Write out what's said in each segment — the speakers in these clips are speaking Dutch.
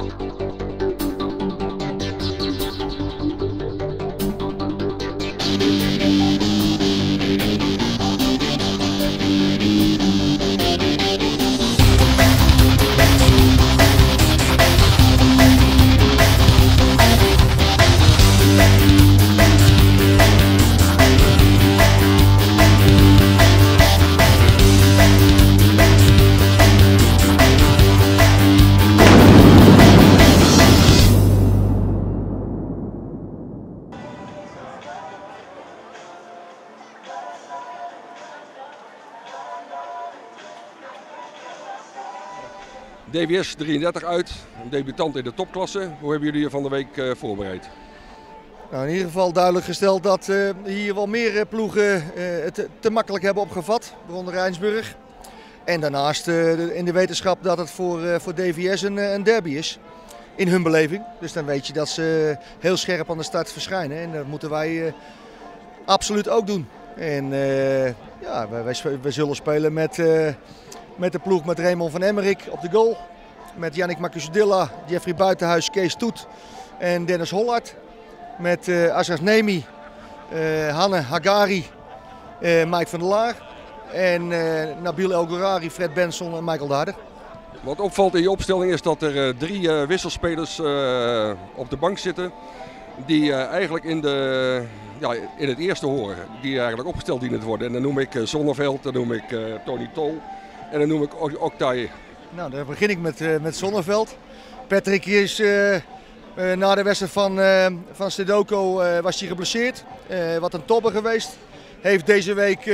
DVS 33 uit, een debutant in de topklasse. Hoe hebben jullie je van de week voorbereid? Nou, in ieder geval duidelijk gesteld dat hier wel meer ploegen het te makkelijk hebben opgevat, waaronder Rijnsburg. En daarnaast in de wetenschap dat het voor DVS een derby is, in hun beleving. Dus dan weet je dat ze heel scherp aan de start verschijnen en dat moeten wij absoluut ook doen. En ja, wij zullen spelen met de ploeg met Raymond van Emmerik op de goal. Met Yannick Makuzudilla, Jeffrey Buitenhuis, Kees Toet en Dennis Hollard. Met Ashraf Nemi, Hanne Hagari, Mike van der Laar. En Nabil El Gourari, Fred Benson en Michael de Harder. Wat opvalt in je opstelling is dat er 3 wisselspelers op de bank zitten. Die eigenlijk in het eerste horen. Die eigenlijk opgesteld dienen te worden. En dan noem ik Zonneveld, dan noem ik Tony Tol en dan noem ik Oktay. Nou, dan begin ik met Zonneveld. Patrick is na de wedstrijd van Sedoko was hij geblesseerd. Wat een topper geweest. Heeft deze week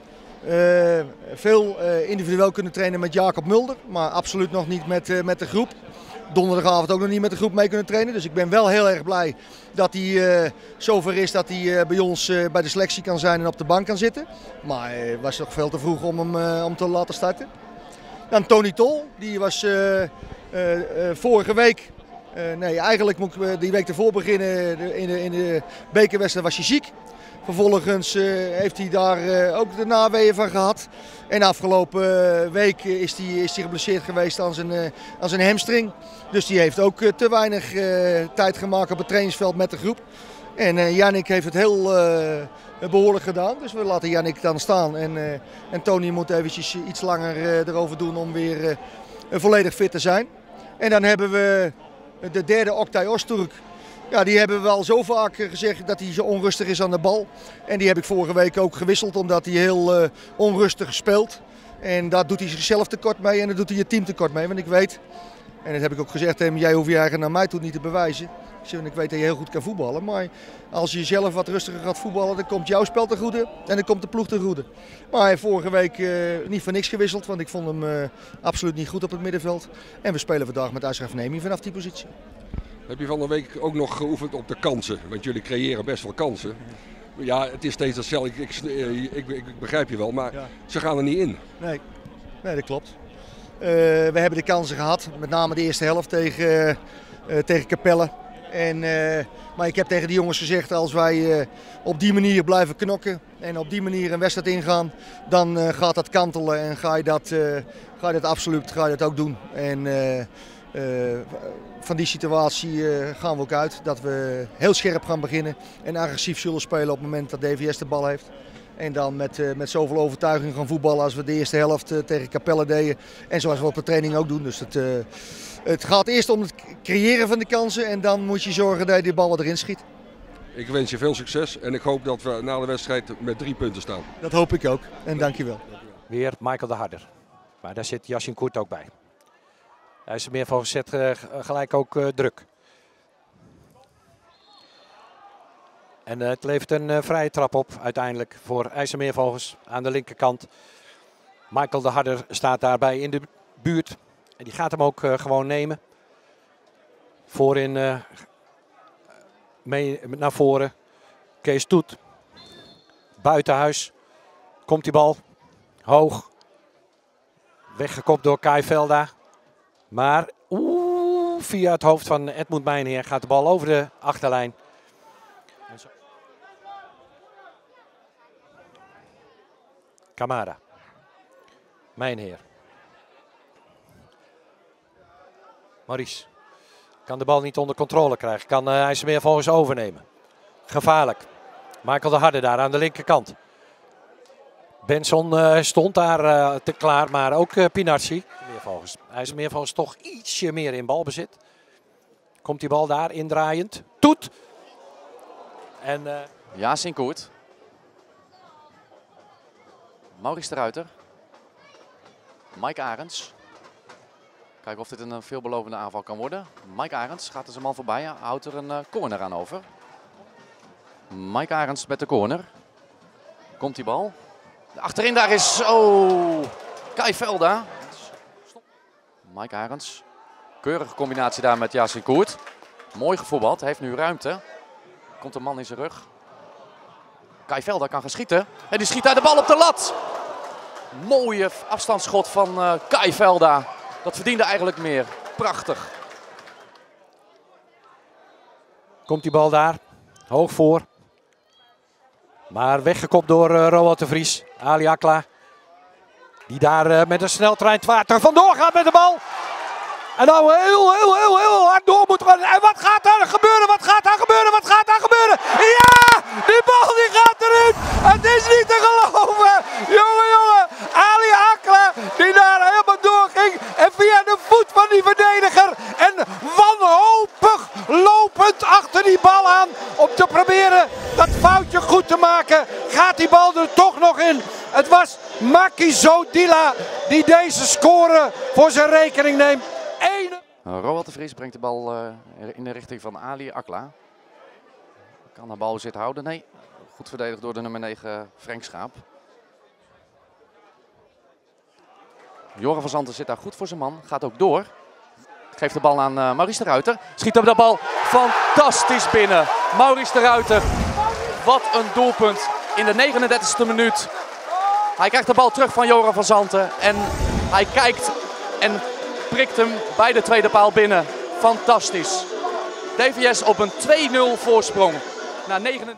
veel individueel kunnen trainen met Jacob Mulder. Maar absoluut nog niet met de groep. Donderdagavond ook nog niet met de groep mee kunnen trainen. Dus ik ben wel heel erg blij dat hij zover is dat hij bij ons bij de selectie kan zijn en op de bank kan zitten. Maar het was nog veel te vroeg om hem te laten starten. Dan Tony Tol, die was vorige week, nee eigenlijk moet ik die week ervoor beginnen, in de bekerwedstrijd was hij ziek. Vervolgens heeft hij daar ook de naweeën van gehad. En afgelopen week is hij geblesseerd geweest aan zijn hamstring. Dus die heeft ook te weinig tijd gemaakt op het trainingsveld met de groep. En Yannick heeft het heel behoorlijk gedaan. Dus we laten Yannick dan staan. En Tony moet eventjes iets langer erover doen om weer volledig fit te zijn. En dan hebben we de derde Oktay Öztürk. Ja, die hebben we al zo vaak gezegd dat hij zo onrustig is aan de bal. En die heb ik vorige week ook gewisseld omdat hij heel onrustig speelt. En daar doet hij zichzelf tekort mee en daar doet hij je team tekort mee. Want ik weet, en dat heb ik ook gezegd tegen hem, jij hoeft je eigen naar mij toe niet te bewijzen. Ik weet dat je heel goed kan voetballen, maar als je zelf wat rustiger gaat voetballen, dan komt jouw spel ten goede en dan komt de ploeg ten goede. Maar hij heeft vorige week niet voor niks gewisseld, want ik vond hem absoluut niet goed op het middenveld. En we spelen vandaag met Ashraf Nemi vanaf die positie. Heb je van de week ook nog geoefend op de kansen? Want jullie creëren best wel kansen. Ja, het is steeds hetzelfde. Ik begrijp je wel, maar ja, ze gaan er niet in. Nee, dat klopt. We hebben de kansen gehad, met name de eerste helft tegen Capelle. Maar ik heb tegen die jongens gezegd, als wij op die manier blijven knokken en op die manier een wedstrijd ingaan, dan gaat dat kantelen en ga je dat absoluut ook doen. En van die situatie gaan we ook uit dat we heel scherp gaan beginnen en agressief zullen spelen op het moment dat DVS de bal heeft. En dan met zoveel overtuiging gaan voetballen als we de eerste helft tegen Capelle deden. En zoals we op de training ook doen. Dus het gaat eerst om het creëren van de kansen en dan moet je zorgen dat je die bal wat erin schiet. Ik wens je veel succes en ik hoop dat we na de wedstrijd met 3 punten staan. Dat hoop ik ook en dankjewel. Weer Michael de Harder. Maar daar zit Yasin Kurt ook bij. Hij is er meer van gezet, gelijk ook druk. En het levert een vrije trap op uiteindelijk voor IJsselmeervogels aan de linkerkant. Michael de Harder staat daarbij in de buurt. En die gaat hem ook gewoon nemen. Voorin mee naar voren. Kees Toet. Buitenhuis. Komt die bal. Hoog. Weggekopt door Kai Velda. Maar via het hoofd van Edmund Mijnheer gaat de bal over de achterlijn. Camara. Mijnheer. Maurice. Kan de bal niet onder controle krijgen. Kan IJsselmeer volgens overnemen. Gevaarlijk. Michael de Harde daar aan de linkerkant. Benson stond daar te klaar, maar ook Pinarci. IJsselmeer volgens toch ietsje meer in balbezit. Komt die bal daar indraaiend. Toet. En Yasin Koert. Maurice de Ruiter. Mike Arends. Kijken of dit een veelbelovende aanval kan worden. Mike Arends gaat er zijn man voorbij. Houdt er een corner aan over. Mike Arends met de corner. Komt die bal. Achterin daar is Kai Velda. Mike Arends. Keurige combinatie daar met Yasin Koert. Mooi gevoetbald. Heeft nu ruimte. Komt een man in zijn rug. Kai Velda kan gaan schieten. En die schiet daar de bal op de lat. Mooie afstandsschot van Kai Velda. Dat verdiende eigenlijk meer. Prachtig. komt die bal daar. Hoog voor. Maar weggekopt door Roald de Vries. Ali Akla. Die daar met een sneltreinvaart er vandoor gaat met de bal. En nou heel hard door moet gaan. En wat gaat daar gebeuren? Wat gaat daar gebeuren? Wat gaat daar gebeuren? Ja! Die bal die gaat erin! Het is niet te geloven! Jongen! Ali Akla die daar helemaal doorging. En via de voet van die verdediger. En wanhopig lopend achter die bal aan. Om te proberen dat foutje goed te maken. Gaat die bal er toch nog in. Het was Makiso Dila die deze score voor zijn rekening neemt. Roald de Vries brengt de bal in de richting van Ali Akla. Kan de bal zit houden? Nee. Goed verdedigd door de nummer 9 Frank Schaap. Joran van Zanten zit daar goed voor zijn man. Gaat ook door. Geeft de bal aan Maurice de Ruiter. Schiet op de bal fantastisch binnen. Maurice de Ruiter. Wat een doelpunt in de 39e minuut. Hij krijgt de bal terug van Joran van Zanten. En hij kijkt en prikt hem bij de tweede paal binnen. Fantastisch. DVS op een 2-0 voorsprong. Na 9.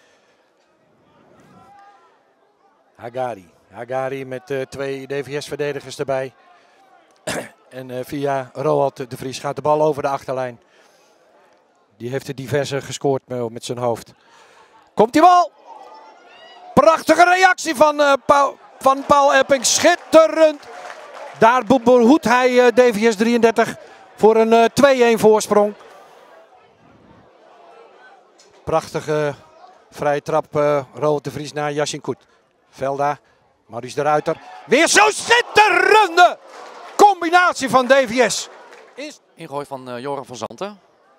Hagari met 2 DVS-verdedigers erbij. En via Roald de Vries gaat de bal over de achterlijn. Die heeft de diverse gescoord met zijn hoofd. Komt die bal! Prachtige reactie van Paul Epping. Schitterend! Daar behoedt hij DVS 33 voor een 2-1 voorsprong. Prachtige vrije trap Roald de Vries naar Yasin Koert. Velda, Maurice de Ruiter. Weer zo'n schitterende combinatie van DVS. Ingooi van Joran van Zanten.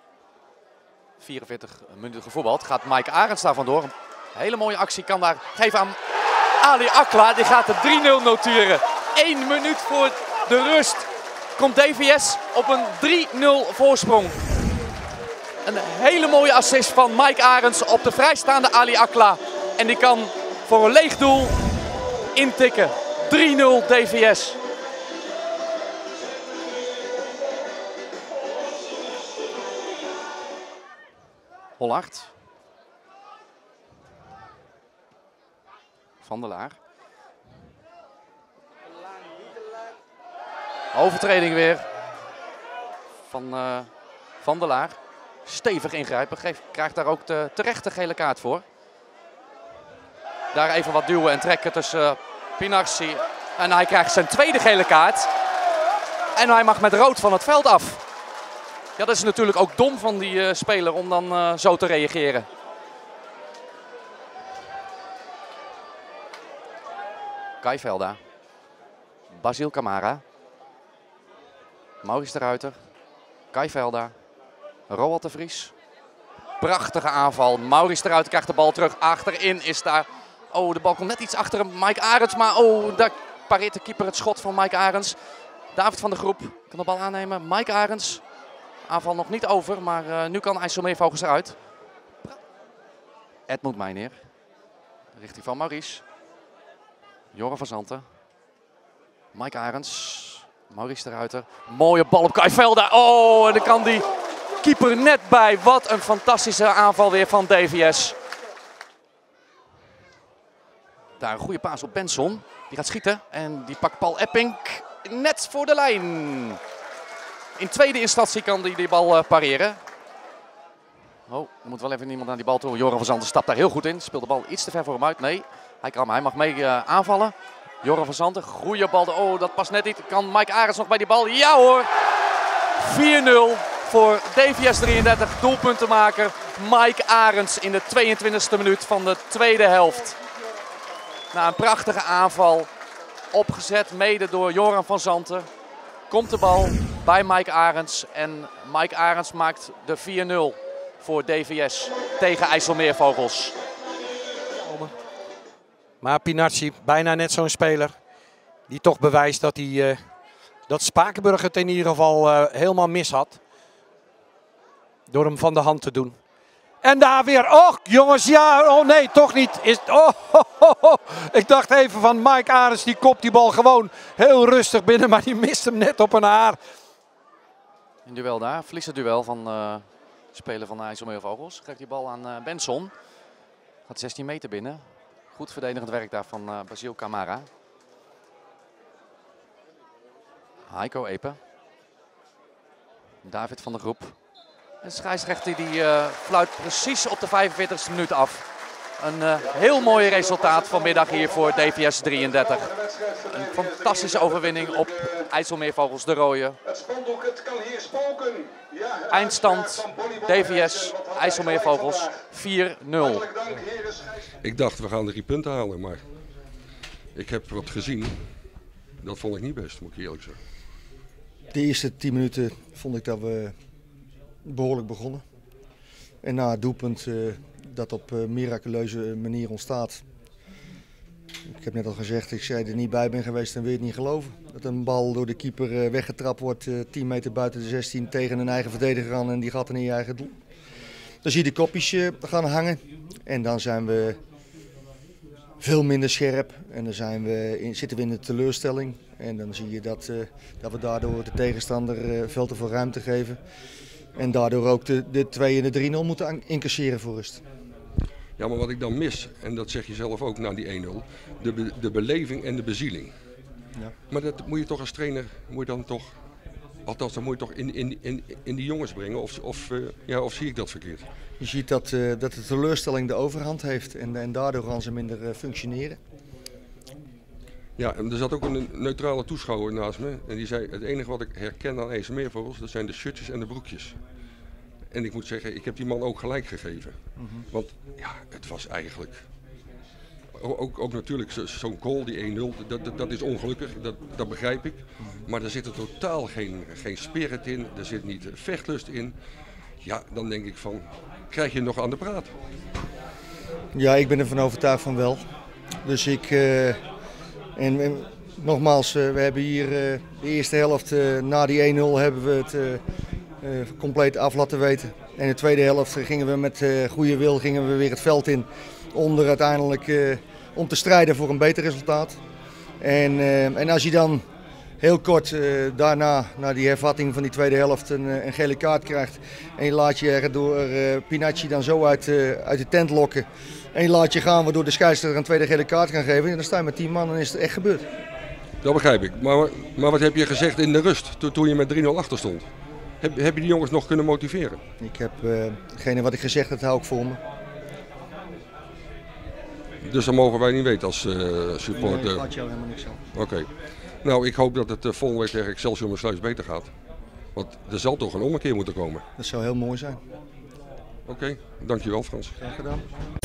44 minuten gevoetbald. Gaat Mike Arends daar vandoor. Een hele mooie actie kan daar geven aan Ali Akla. Die gaat de 3-0 noteren. 1 minuut voor de rust komt DVS op een 3-0 voorsprong. Een hele mooie assist van Mike Arends op de vrijstaande Ali Akla. En die kan voor een leeg doel intikken. 3-0 DVS. Hollard. Van der Laar. Overtreding weer van Van der Laar. Stevig ingrijpen. Krijgt daar ook de terechte gele kaart voor. Daar even wat duwen en trekken tussen Pinarci. En hij krijgt zijn tweede gele kaart. En hij mag met rood van het veld af. Ja, dat is natuurlijk ook dom van die speler om dan zo te reageren. Kai Velda. Basil Camara. Maurice de Ruiter. Kai Velda. Roald de Vries. Prachtige aanval. Maurice de Ruiter krijgt de bal terug. Achterin is daar... Oh, de bal komt net iets achter hem. Mike Arends. Maar daar pareert de keeper het schot van Mike Arends. David van der Groep kan de bal aannemen. Mike Arends. Aanval nog niet over. Maar nu kan IJsselmeervogels eruit. Edmund Meijneer. Richting van Maurice. Joran van Zanten. Mike Arends. Maurice de Ruiter. Mooie bal op Kai Velda. Oh, en dan kan die keeper net bij. Wat een fantastische aanval weer van DVS. Daar een goede paas op Benson. Die gaat schieten. En die pakt Paul Epping net voor de lijn. In tweede instantie kan hij die bal pareren. Oh, er moet wel even iemand naar die bal toe. Joran van Zanten stapt daar heel goed in. Speelt de bal iets te ver voor hem uit. Nee, hij mag mee aanvallen. Joran van Zanten, goede bal. Oh, dat past net niet. Kan Mike Arends nog bij die bal? Ja hoor! 4-0 voor DVS 33. Doelpuntenmaker Mike Arends in de 22e minuut van de tweede helft. Na een prachtige aanval, opgezet mede door Joran van Zanten, komt de bal bij Mike Arends. En Mike Arends maakt de 4-0 voor DVS tegen IJsselmeervogels. Maar Pinacci, bijna net zo'n speler die toch bewijst dat, dat Spakenburg het in ieder geval helemaal mis had. Door hem van de hand te doen. En daar weer, oh jongens, ja, oh nee, toch niet. Ik dacht even van Mike Arends, die kopt die bal gewoon heel rustig binnen, maar die mist hem net op een haar. Een duel daar, verliest het duel van de speler van de IJsselmeervogels. Krijgt die bal aan Benson. Gaat 16 meter binnen. Goed verdedigend werk daar van Basil Camara. Heiko Epe. David van der Groep. En de scheidsrechter die fluit precies op de 45e minuut af. Een heel mooi resultaat vanmiddag hier voor DVS 33. Een fantastische overwinning op IJsselmeervogels de Rooie. Eindstand DVS IJsselmeervogels 4-0. Ik dacht we gaan 3 punten halen, maar ik heb wat gezien. Dat vond ik niet best, moet ik eerlijk zeggen. De eerste 10 minuten vond ik dat we behoorlijk begonnen. En na het doelpunt dat op miraculeuze manier ontstaat. Ik heb net al gezegd, als ik er niet bij ben geweest, dan wil je het niet geloven. Dat een bal door de keeper weggetrapt wordt, 10 meter buiten de 16 tegen een eigen verdediger aan en die gaat in je eigen doel. Dan zie je de kopjes gaan hangen en dan zijn we veel minder scherp en dan zitten we in de teleurstelling. En dan zie je dat we daardoor de tegenstander veel te veel ruimte geven. En daardoor ook de 2 en de 3-0 moeten incasseren voor rust. Ja, maar wat ik dan mis, en dat zeg je zelf ook na die 1-0, de beleving en de bezieling. Ja. Maar dat moet je toch als trainer, althans dat moet je toch in die jongens brengen, of zie ik dat verkeerd? Je ziet dat de teleurstelling de overhand heeft en daardoor gaan ze minder functioneren. Ja, en er zat ook een neutrale toeschouwer naast me en die zei, het enige wat ik herken aan IJsselmeervogels, dat zijn de shirtjes en de broekjes. En ik moet zeggen, ik heb die man ook gelijk gegeven. Want ja, het was eigenlijk, ook natuurlijk zo'n goal, die 1-0, dat is ongelukkig, dat begrijp ik. Maar er zit er totaal geen spirit in, er zit niet vechtlust in. Ja, dan denk ik van, krijg je nog aan de praat? Ja, ik ben ervan overtuigd van wel. Dus en nogmaals, we hebben hier de eerste helft, na die 1-0 hebben we het compleet af laten weten. En in de tweede helft gingen we met goede wil weer het veld in. Uiteindelijk om te strijden voor een beter resultaat. En als je dan heel kort daarna, na die hervatting van die tweede helft, een gele kaart krijgt. En je laat je er door Pinacci dan zo uit de tent lokken. En je laat je gaan waardoor de scheidsrechter een tweede gele kaart kan geven. En dan sta je met 10 man en is het echt gebeurd. Dat begrijp ik. Maar wat heb je gezegd in de rust toen je met 3-0 achter stond? Heb je die jongens nog kunnen motiveren? Ik heb hetgene wat ik gezegd heb, hou ik voor me. Dus dat mogen wij niet weten als supporter? Nee, dat gaat jou helemaal niks aan. Oké. Nou, ik hoop dat het volgende week tegen Excelsior Maassluis beter gaat. Want er zal toch een ommekeer moeten komen. Dat zou heel mooi zijn. Oké, dankjewel Frans. Graag gedaan.